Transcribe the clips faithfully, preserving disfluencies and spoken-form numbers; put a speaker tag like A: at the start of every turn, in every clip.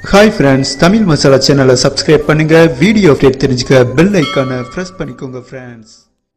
A: Hi friends, Tamil Masala channel subscribe பண்ணுங்க video update தெரிஞ்சுக்க bell ஐகானை பிரஸ் பண்ணிக்கோங்க friends.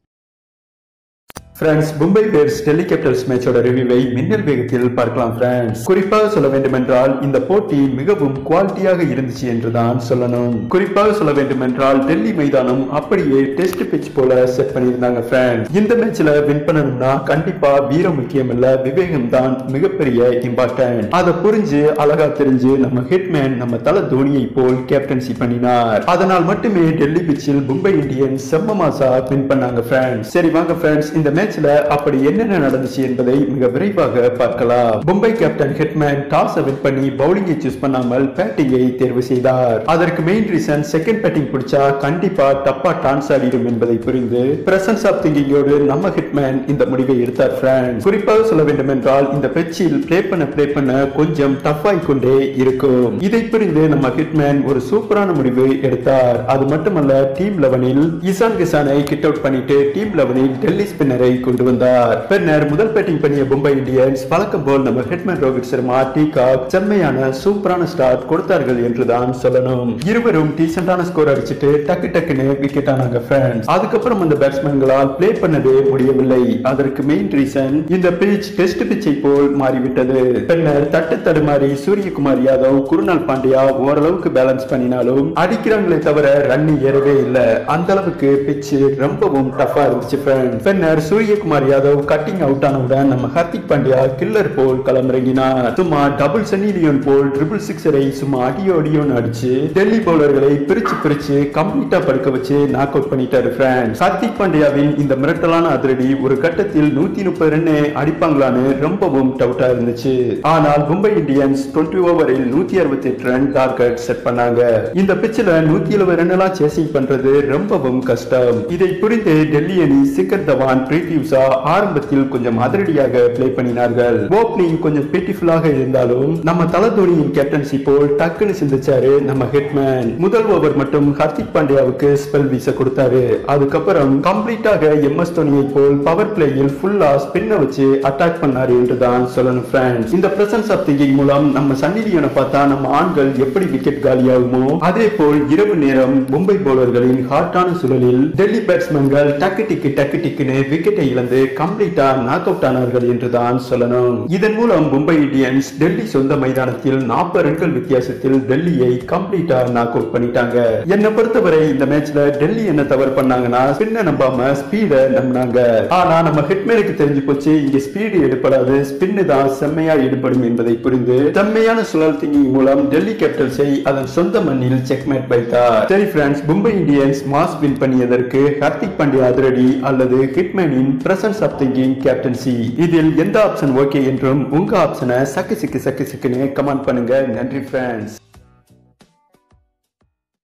A: Friends, Mumbai Bears Delhi Capitals மேட்சோட ரிவ்யூவை மின்னல் வேகத்தில் பார்க்கலாம் friends. குறிப்பாக சொல்ல வேண்டுமென்றால் இந்த போட்டி மிகவும் குவாலிட்டியாக இருந்துச்சு என்றுதான் சொல்லணும். குறிப்பாக சொல்ல வேண்டுமென்றால் டெல்லி மைதானம் அப்படியே டெஸ்ட் பிட்ச் போல செட் பண்ணியிருந்தாங்க friends. இந்த மேட்ச்ல வின் பண்ணணும்னா கண்டிப்பா வீரம் முக்கியம் இல்ல, விவேகம் தான் மிகப்பெரிய இம்பார்ட்டன்ட். அதை புரிஞ்சு அழகா தெரிஞ்சு நம்ம ஹிட்மேன் நம்ம தல தோனியை போல் கேப்டன்சி பண்ணினார். அதனால் மட்டுமே டெல்லி பிட்சில் மும்பை இந்தியன்ஸ் செம்ம மாசா வின் பண்ணாங்க friends. சரி வாங்க friends, இந்த மேட்ச் அப்படி என்னென்ன நடந்துச்சு என்பதை மிக விரைவாக பார்க்கலாம். Mumbai captain hitman toss win பண்ணி பவுலிங்கை சூஸ் பண்ணாமல் பேட்டிங்கை தேர்வு செய்தார். அதற்கு மெயின் ரீசன் செகண்ட் பேட்டிங் பிடிச்சா கண்டிப்பா டப்பா டான்ஸ் ஆடிடும் என்பதை புரிந்து பிரசன்ஸ் ஆஃப் திங்கிங்கோடு நம்ம ஹிட்மேன் இந்த முடிவை எடுத்தார் ஃப்ரெண்ட்ஸ். குறிப்பாக சொல்ல வேண்டும் என்றால் இந்த பிட்சில் பிளே பண்ண பிளே பண்ண கொஞ்சம் டஃப் ஆகி கொண்டே இருக்கும். இதை புரிந்து நம்ம ஹிட்மேன் ஒரு சூப்பரான முடிவு எடுத்தார். அது மட்டுமல்ல, டீம் லெவனில் இசான் கிசானை கிட் அவுட் பண்ணிட்டு டீம் லெவனில் டெல்லி ஸ்பின்னரை கொண்டு வந்தார். பின்னர் முதல் பேட்டிங் பண்ணிய மும்பை இந்தியன்ஸ் வழக்கம் போல் நம்ம ஹிட்மேன் ரோஹித் சர்மா டீகாக் செம்மையான சூப்பரான ஸ்டார்ட் கொடுத்தார்கள் என்றுதான் சொல்லணும். இருவரும் டீசென்டான ஸ்கோர் அடிச்சிட்டு டக்கு டக்குன்னு விக்கெட் ஆனாங்க ஃப்ரெண்ட்ஸ். அதுக்கப்புறம் அந்த பேட்ஸ்மேன்களால் பிளே பண்ணவே முடியவில்லை. அதற்கு மெயின் ரீசன் இந்த பிட்ச் டெஸ்ட் பிட்சை போல் மாறிவிட்டது. பின்னர் தட்டு தடுமாறி சூரியகுமார் யாதவ், குருநால் பாண்டியா ஓரளவுக்கு பேலன்ஸ் பண்ணினாலும் அடிக்கிறாங்களே தவிர ரன் ஏறவே இல்லை. அந்த அளவுக்கு பிட்ச் ரொம்பவும் டஃபா இருந்துச்சு ஃப்ரெண்ட்ஸ். பின்னர் சூரியகுமார் யாதவ் கட்டிங் அவுட் ஆனவுடன் நம்ம ஹர்திக் பாண்டியா கில்லர் போல் களமிறங்கினார். சும்மா டபுள் சன்னி லியோன் போல் ட்ரிபிள் சிக்ஸரை சும்மா அடியோ அடியோன்னு அடிச்சு டெல்லி பவுலர்களை பிரிச்சு பிரிச்சு கம்ப்ளீட்டா படுக்க வச்சு நாக் அவுட் பண்ணிட்டாரு ஃப்ரெண்ட்ஸ். ஹர்திக் பாண்டியாவின் இந்த மிரட்டலான அதிரடி ஒரு கட்டத்தில் நூத்தி முப்பது ரன் அடிப்பாங்களான்னு ரொம்பவும் டவுட்டா இருந்துச்சு. ஆனால் மும்பை இந்தியன்ஸ் இருபது ஓவரில் நூத்தி அறுபத்தி எட்டு ரன் டார்கெட் செட் பண்ணாங்க. இந்த பிட்ச்ல நூத்தி எழுபது ரன் எல்லாம் சேசிங் பண்றது ரொம்பவும் கஷ்டம். இதை புரிந்து டெல்லி அணி சிக்கர் தவான், பிரீத்தி உஷா ஆரம்பத்தில் கொஞ்சம் அதிரடியாக பிளே பண்ணினார்கள். ஓப்பனிங் கொஞ்சம் பியூட்டிஃபுல்லாக இருந்தாலும் நம்ம தல தோனியின் கேப்டன்சி போல் டக்குன்னு சிந்திச்சாரு நம்ம ஹிட்மேன். முதல் ஓவர் மட்டும் ஹர்திக் பாண்டியாவுக்கு ஸ்பெல் வீச கொடுத்தாரு. அதுக்கப்புறம் கம்ப்ளீட்டாக எம் எஸ் தோனியை போல் பவர் பிளேயில் ஃபுல்லா ஸ்பின்ன வச்சு அட்டாக் பண்ணாரு என்றுதான் சொல்லணும் ஃப்ரெண்ட்ஸ். இந்த பிரசன்ஸ் ஆஃப் திங்கிங் மூலம் நம்ம சன்னி லியோனை பார்த்தா நம்ம ஆண்கள் எப்படி விக்கெட் காலியாகுமோ அதே போல் இரவு நேரம் மும்பை பவுலர்களின் ஹாட்டான சுழலில் டெல்லி பேட்ஸ்மேன்கள் டக்கு டிக்கு டக்கு டிக்குன்னு விக்கெட்டை இழந்து கம்ப்ளீட்டா நாக் அவுட் ஆனார்கள் என்றுதான் சொல்லணும். இதன் மூலம் மும்பை இந்தியன்ஸ் டெல்லி சொந்த மைதானத்தில் நாற்பது ரன்கள் வித்தியாசத்தில் டெல்லியை கம்ப்ளீட்டா நாக் அவுட் பண்ணிட்டாங்க. என்னை பொறுத்தவரை இந்த மேட்ச்ல டெல்லி என்ன தவறு பண்ணாங்கன்னா ஸ்பின்ன நம்பாம ஸ்பீட நம்பினாங்க. ஆனா நம்ம ஹிட்மேனுக்கு தெரிஞ்சு போச்சு இங்க ஸ்பீடு எடுப்படாது, ஸ்பின்னு தான் செம்மையா ஈடுபடும் என்பதை புரிந்து செம்மையான சுழல் திங்கிங் மூலம் டெல்லி கேபிட்டல்ஸை அதன் சொந்த மண்ணில் செக்மேட் வைத்தார். சரி friends, Mumbai Indians mass win பண்ணியதற்கு ஹர்திக் பாண்டியா அதிரடி அல்லது ஹிட்மேனின் பிரசன்ஸ் ஆஃப் திங்கிங் கேப்டன்சி, இதில் எந்த ஆப்ஷன் ஓகே என்றும் உங்க ஆப்ஷனை சக்கு சிக்கு சக்கு சிக்குன்னு கமெண்ட் பண்ணுங்க. நன்றி ஃப்ரெண்ட்ஸ்.